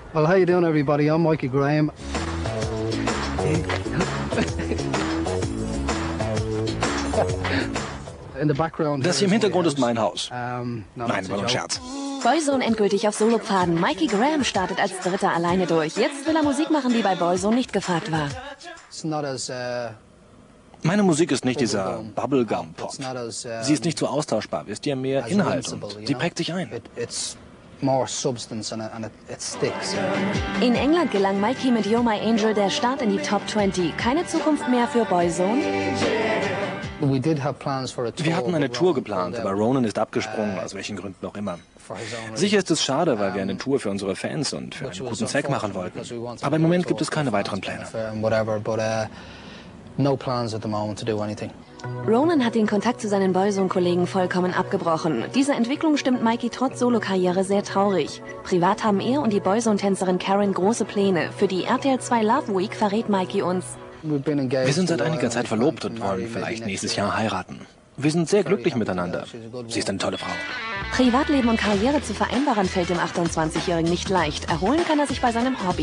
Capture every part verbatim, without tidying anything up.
Well, how you doing, everybody? I'm Mikey Graham. In the background. Das hier im Hintergrund ist mein Haus. Um, no, Nein, war nur ein Scherz. Boyzone endgültig auf Solopfaden. Mikey Graham startet als Dritter alleine durch. Jetzt will er Musik machen, die bei Boyzone nicht gefragt war. It's not as, uh, Meine Musik ist nicht dieser Bubblegum-Pop. it's not as, uh, Sie ist nicht so austauschbar, wisst ihr, mehr as Inhalt rinsable, und you sie know? prägt sich ein. It, it's more substance and, it, and it, it sticks. In England gelang Mikey mit You're My Angel der Start in die Top zwanzig. Keine Zukunft mehr für Boyzone? We did have plans for a tour, Wir hatten eine but Tour Ronan geplant, pulled aber out Ronan ist abgesprungen, aus welchen Gründen auch immer. for his own Sicher ist reasons. es schade, weil wir eine Tour für unsere Fans und für einen Which was guten Zweck machen unfortunate, wollten. because we wanted Aber im to Moment do a gibt es tour keine for weiteren fans, Pläne. benefit and whatever, but uh, no plans at the moment to do anything. Ronan hat den Kontakt zu seinen Boyzone-Kollegen vollkommen abgebrochen. Diese Entwicklung stimmt Mikey trotz Solokarriere sehr traurig. Privat haben er und die Boyzone-Tänzerin Karen große Pläne. Für die R T L zwei Love Week verrät Mikey uns: Wir sind seit einiger Zeit verlobt und wollen vielleicht nächstes Jahr heiraten. Wir sind sehr glücklich miteinander. Sie ist eine tolle Frau. Privatleben und Karriere zu vereinbaren fällt dem achtundzwanzigjährigen nicht leicht. Erholen kann er sich bei seinem Hobby.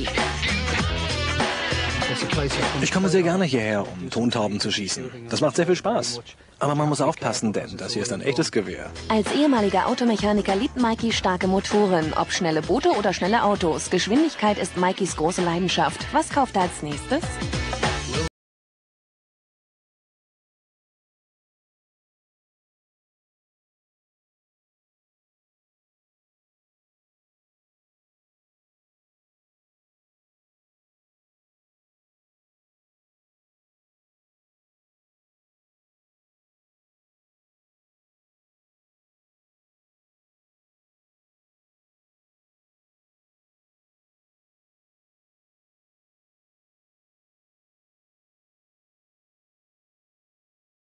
Ich komme sehr gerne hierher, um Tontauben zu schießen. Das macht sehr viel Spaß. Aber man muss aufpassen, denn das hier ist ein echtes Gewehr. Als ehemaliger Automechaniker liebt Mikey starke Motoren. Ob schnelle Boote oder schnelle Autos. Geschwindigkeit ist Mikeys große Leidenschaft. Was kauft er als nächstes?